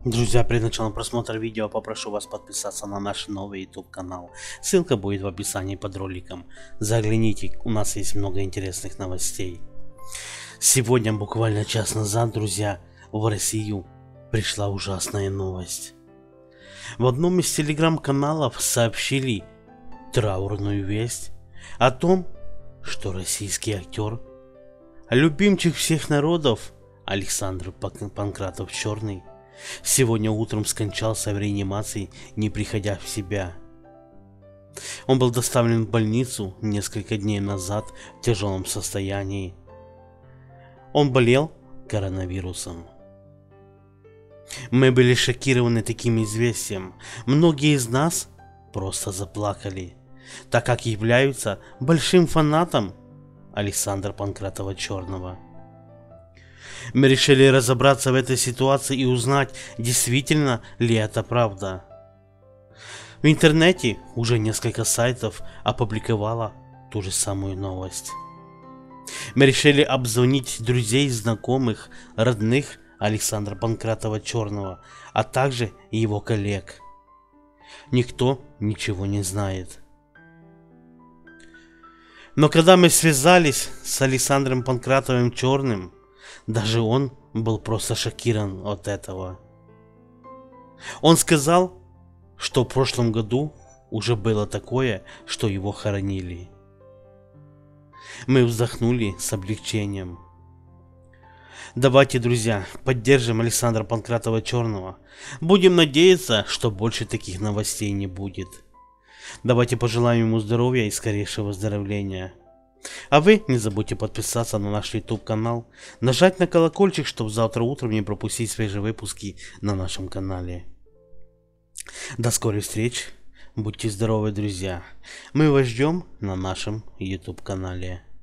Друзья, перед началом просмотра видео попрошу вас подписаться на наш новый YouTube канал. Ссылка будет в описании под роликом. Загляните, у нас есть много интересных новостей. Сегодня, буквально час назад, друзья, в Россию пришла ужасная новость. В одном из телеграм-каналов сообщили траурную весть о том, что российский актер, любимчик всех народов Александр Панкратов-Черный, сегодня утром скончался в реанимации, не приходя в себя. Он был доставлен в больницу несколько дней назад в тяжелом состоянии. Он болел коронавирусом. Мы были шокированы таким известием. Многие из нас просто заплакали, так как являются большим фанатом Александра Панкратова-Черного. Мы решили разобраться в этой ситуации и узнать, действительно ли это правда. В интернете уже несколько сайтов опубликовало ту же самую новость. Мы решили обзвонить друзей, знакомых, родных Александра Панкратова-Черного, а также его коллег. Никто ничего не знает. Но когда мы связались с Александром Панкратовым-Черным, даже он был просто шокирован от этого. Он сказал, что в прошлом году уже было такое, что его хоронили. Мы вздохнули с облегчением. Давайте, друзья, поддержим Александра Панкратова-Черного. Будем надеяться, что больше таких новостей не будет. Давайте пожелаем ему здоровья и скорейшего выздоровления. А вы не забудьте подписаться на наш YouTube канал, нажать на колокольчик, чтобы завтра утром не пропустить свежие выпуски на нашем канале. До скорых встреч, будьте здоровы, друзья. Мы вас ждем на нашем YouTube канале.